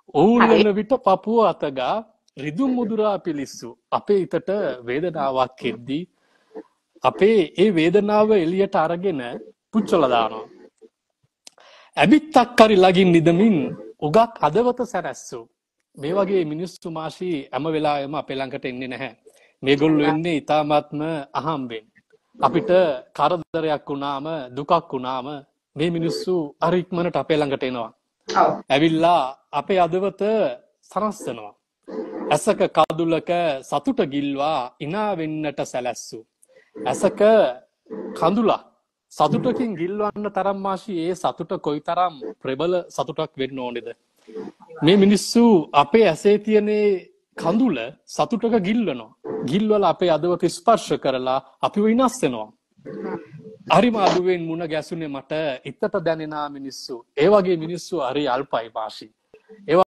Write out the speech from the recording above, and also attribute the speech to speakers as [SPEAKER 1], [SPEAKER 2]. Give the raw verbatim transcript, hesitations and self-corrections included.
[SPEAKER 1] ඕලන විට පපුව අතගා රිදුම් මුදුරා පිලිස්සු. අපේ හිතට වේදනාවක් එද්දී අපේ ඒ වේදනාව එළියට අරගෙන පුච්චලා දානවා. ඇබිත්තක් කරි ළඟින් නිදමින් උගක් අදවත සැරැස්සු. මේ වගේ මිනිස්සු මාෂි හැම වෙලාවෙම අපේ ළඟට එන්නේ නැහැ. මේගොල්ලෝ එන්නේ ඊ타මාත්ම අහම්බෙන්. අපිට කරදරයක් වුණාම දුකක් වුණාම මේ මිනිස්සු අර ඉක්මනට අපේ ළඟට එනවා. ඇවිල්ලා අපේ අදවත සනස්සනවා. ඇසක කඳුලක සතුට ගිල්වා ඉනා වෙන්නට සැලැස්සු. ඇසක කඳුලක් සතුටකින් ගිල්වන්න තරම් මාෂි ඒ සතුට කොයිතරම් ප්‍රබල සතුටක් වෙන්න ඕනේද? මේ මිනිස්සු අපේ ඇසේ තියෙන කඳුල සතුටක ගිල්වනවා. ගිල්වලා අපේ අදවත ස්පර්ශ කරලා අපිව විනාශ වෙනවා. හරිම අඩුවෙන් මුණ ගැසුනේ මට ඉතට දැනෙනා මිනිස්සු. ඒ වගේ මිනිස්සු හරි අල්පයි මාෂි.